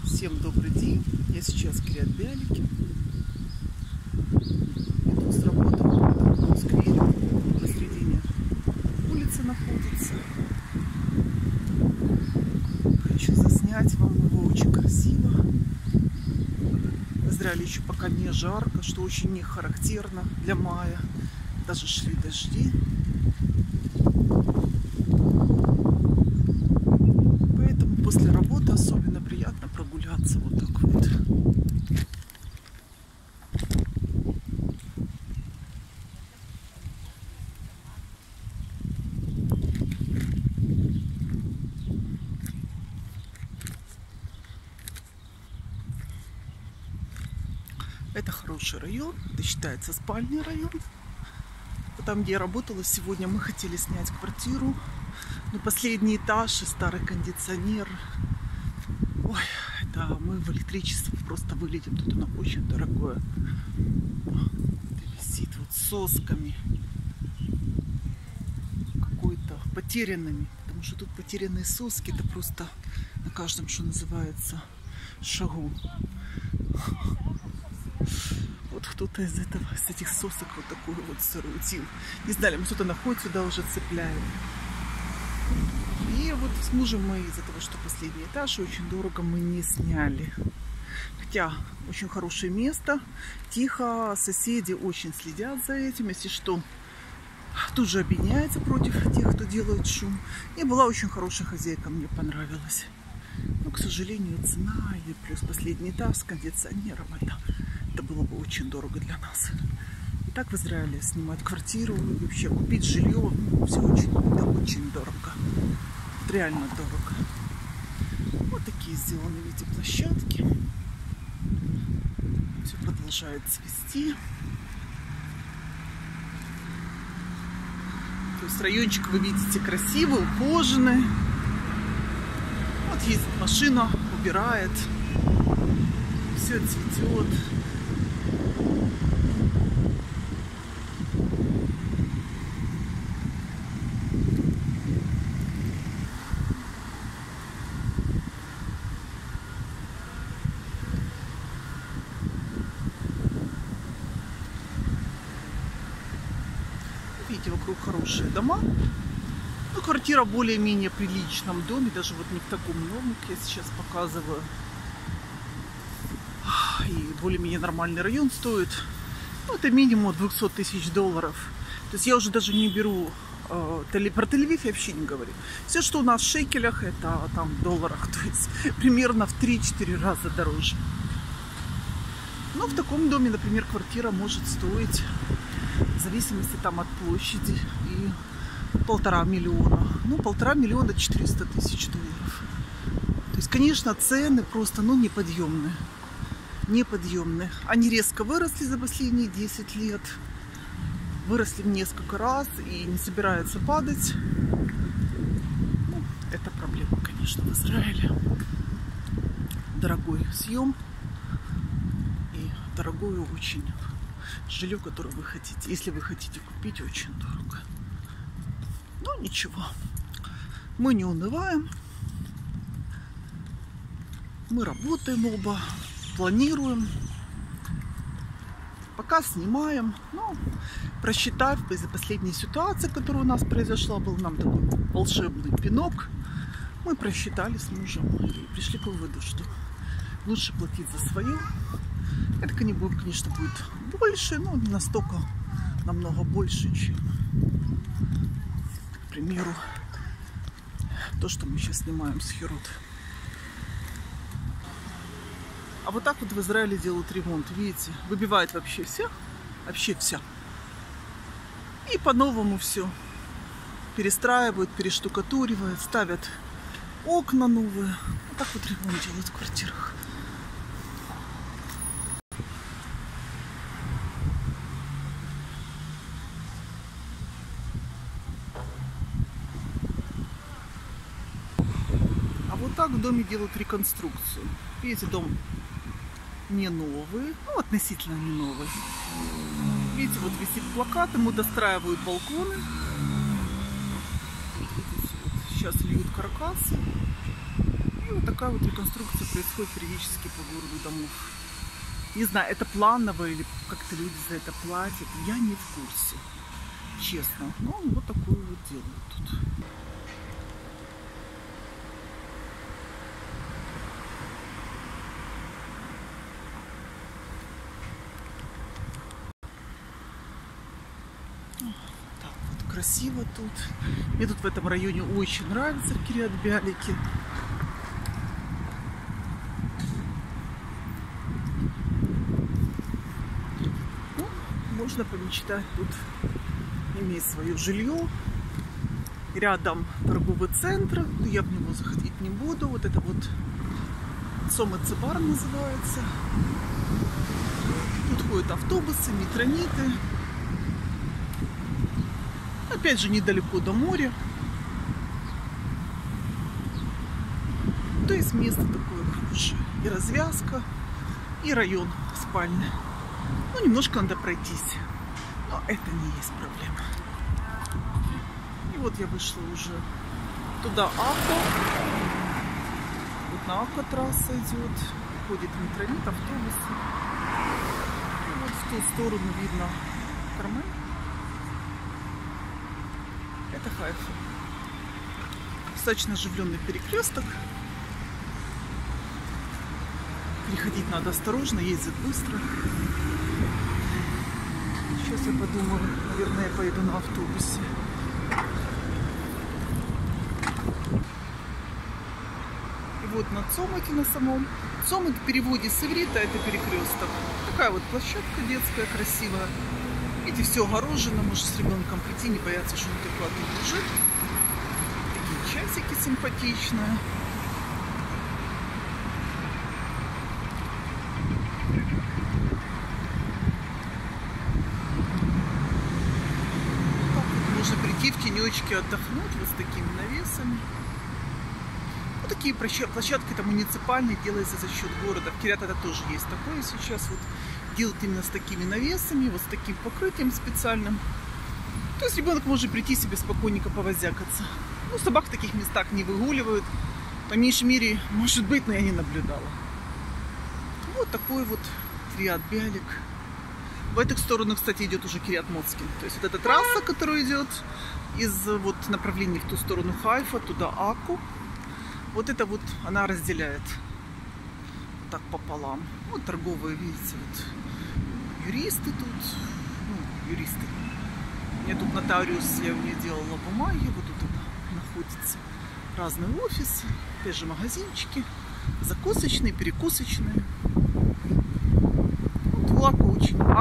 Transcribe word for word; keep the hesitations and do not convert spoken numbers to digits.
Всем добрый день. Я сейчас в Кириат-Биалике. Иду с работы. Там сквер посредине улицы находится. Хочу заснять вам его, очень красиво. В Израиле еще пока не жарко, что очень не характерно для мая. Даже шли дожди. Поэтому после работы особенно приятно прогуляться вот так вот. Это хороший район, это считается спальный район. Там, где я работала сегодня, мы хотели снять квартиру. Но последний этаж и старый кондиционер. Ой, да, мы в электричество просто вылетим. Тут оно очень дорогое. Это висит вот сосками. Какой-то потерянными. Потому что тут потерянные соски. Это просто на каждом, что называется, шагу. Вот кто-то из этого, из этих сосок вот такую вот соорудил. Не знали, мы что-то находит сюда уже цепляем. И вот с мужем мы из-за того, что последний этаж, очень дорого мы не сняли. Хотя очень хорошее место, тихо, соседи очень следят за этим. Если что, тут же объединяется против тех, кто делает шум. И была очень хорошая хозяйка, мне понравилась. Но, к сожалению, цена и плюс последний этаж с кондиционером, это, это было бы очень дорого для нас. И так в Израиле снимать квартиру, и вообще купить жилье, ну, все очень, это очень дорого. Реально дорого. Вот такие сделаны, видите, площадки. Все продолжает цвести. То есть райончик, вы видите, красивый, ухоженный. Вот ездит машина, убирает. Все цветет. Видите, вокруг хорошие дома. Ну, квартира в более-менее приличном доме, даже вот не в таком новом, как я сейчас показываю. И более-менее нормальный район стоит, ну, это минимум двести тысяч долларов. То есть я уже даже не беру э, теле, про Тель-Авив я вообще не говорю. Все, что у нас в шекелях, это там в долларах, то есть примерно в три-четыре раза дороже. Но в таком доме, например, квартира может стоить, в зависимости там от площади, и полтора миллиона. Ну, полтора миллиона четыреста тысяч долларов. То есть, конечно, цены просто, ну, неподъемные. Неподъемные. Они резко выросли за последние десять лет. Выросли в несколько раз и не собираются падать. Ну, это проблема, конечно, в Израиле. Дорогой съем и дорогое очень жилье, которое вы хотите. Если вы хотите купить, очень дорого. Ну, ничего. Мы не унываем. Мы работаем оба. Планируем. Пока снимаем. Ну, просчитав из-за последней ситуации, которая у нас произошла, был нам такой волшебный пинок. Мы просчитали с мужем и пришли к выводу, что лучше платить за свое. Это, конечно, будет больше, но не настолько, намного больше, чем, к примеру, то, что мы сейчас снимаем с Херут. А вот так вот в Израиле делают ремонт, видите, выбивают вообще все, вообще все. И по-новому все перестраивают, перештукатуривают, ставят окна новые. Вот так вот ремонт делают в квартирах. А вот так в доме делают реконструкцию. Видите, дом не новый, ну, относительно не новый. Видите, вот висит плакат, ему достраивают балконы. Сейчас льют каркасы. И вот такая вот реконструкция происходит периодически по городу домов. Не знаю, это планово или как-то люди за это платят. Я не в курсе, честно. Но вот такое вот делают тут. Так вот красиво тут. Мне тут в этом районе очень нравится, в Кириат-Бялике. Можно помечтать тут иметь свое жилье. Рядом торговый центр. Я в него заходить не буду. Вот это вот Цомыцебар называется. Тут ходят автобусы, метрониты. Опять же, недалеко до моря. То есть место такое хорошее. И развязка, и район спальный. Ну, немножко надо пройтись, но это не есть проблема. И вот я вышла уже туда, Ако. Вот на Ако трасса идет, ходит метронит, автобусы. И вот в ту сторону видно Кармен. Это Хайфа. Достаточно оживленный перекресток. Переходить надо осторожно, ездит быстро. Сейчас я подумаю, наверное, я поеду на автобусе. И вот на Цомыке на самом. Цомык в переводе с иврита это перекресток. Такая вот площадка детская, красивая. Видите, все огорожено, можно с ребенком прийти, не бояться, что он далеко не лежит. Такие часики симпатичные. В тенечке отдохнуть вот с такими навесами. Вот такие площадки там муниципальные, делаются за счет города. В Кириат это тоже есть такое сейчас. Вот делают именно с такими навесами, вот с таким покрытием специальным. То есть ребенок может прийти себе спокойненько повозякаться. Ну, собак в таких местах не выгуливают. По меньшей мере, может быть, но я не наблюдала. Вот такой вот Кириат-Бялик. В эту сторону, кстати, идет уже Кириат-Моцкин. То есть вот эта трасса, которая идет из вот направления в ту сторону Хайфа, туда Аку. Вот это вот она разделяет так пополам. Вот торговые, видите, вот юристы тут. Ну, юристы. У меня тут нотариус, я у нее делала бумаги. Вот тут она находится. Разные офисы, опять же магазинчики. Закусочные, перекусочные. Вот в Аку очень,